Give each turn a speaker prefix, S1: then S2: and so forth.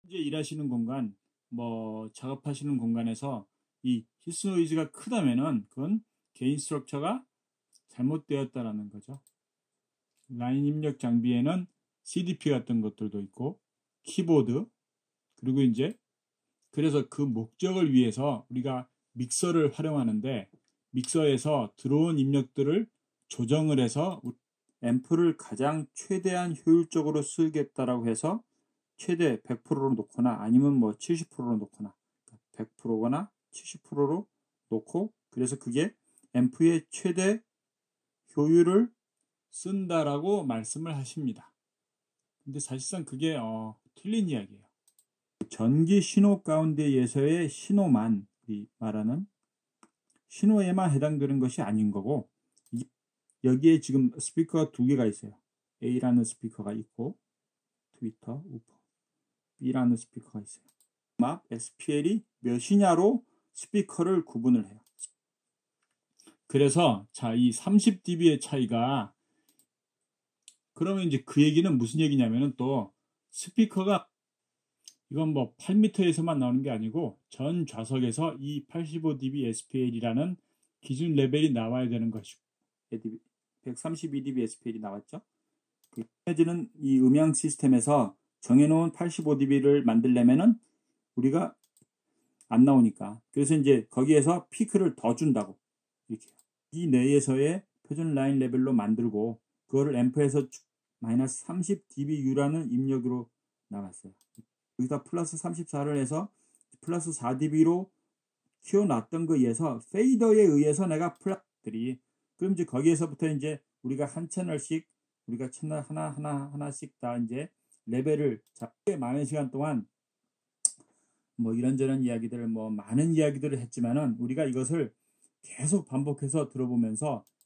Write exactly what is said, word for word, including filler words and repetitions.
S1: 이제 일하시는 공간, 뭐 작업하시는 공간에서 이 히스 노이즈가 크다면은 그건 개인 스트럭처가 잘못되었다라는 거죠. 라인 입력 장비에는 씨디피 같은 것들도 있고 키보드, 그리고 이제 그래서 그 목적을 위해서 우리가 믹서를 활용하는데, 믹서에서 들어온 입력들을 조정을 해서 앰프를 가장 최대한 효율적으로 쓰겠다라고 해서 최대 백 퍼센트로 놓거나 아니면 뭐 칠십 퍼센트로 놓거나 백 퍼센트거나 칠십 퍼센트로 놓고, 그래서 그게 앰프의 최대 효율을 쓴다라고 말씀을 하십니다. 근데 사실상 그게 어, 틀린 이야기예요. 전기 신호 가운데에서의 신호만, 이 말하는 신호에만 해당되는 것이 아닌 거고, 여기에 지금 스피커가 두 개가 있어요. A라는 스피커가 있고 트위터, 우퍼, B라는 스피커가 있어요. 음악 에스피엘이 몇이냐로 스피커를 구분을 해요. 그래서 자, 이 삼십 디비의 차이가, 그러면 이제 그 얘기는 무슨 얘기냐면은 또 스피커가 이건 뭐 팔 미터에서만 나오는 게 아니고 전 좌석에서 이 팔십오 디비 에스피엘이라는 기준 레벨이 나와야 되는 것이고, 백삼십이 디비 에스피엘이 나왔죠. 그 해지는 이 음향 시스템에서 정해놓은 팔십오 디비를 만들려면은 우리가 안 나오니까, 그래서 이제 거기에서 피크를 더 준다고, 이렇게 이 내에서의 표준 라인 레벨로 만들고 그거를 앰프에서 마이너스 삼십 디비유라는 입력으로 나왔어요. 여기다 플러스 삼십사를 해서 플러스 사 디비로 키워놨던 거에 의해서 페이더에 의해서 내가 플락들이, 그럼 이제 거기에서부터 이제 우리가 한 채널씩, 우리가 채널 하나 하나 하나씩 다 이제 레벨을 잡게 많은 시간 동안 뭐 이런저런 이야기들을 뭐 많은 이야기들을 했지만은 우리가 이것을 계속 반복해서 들어보면서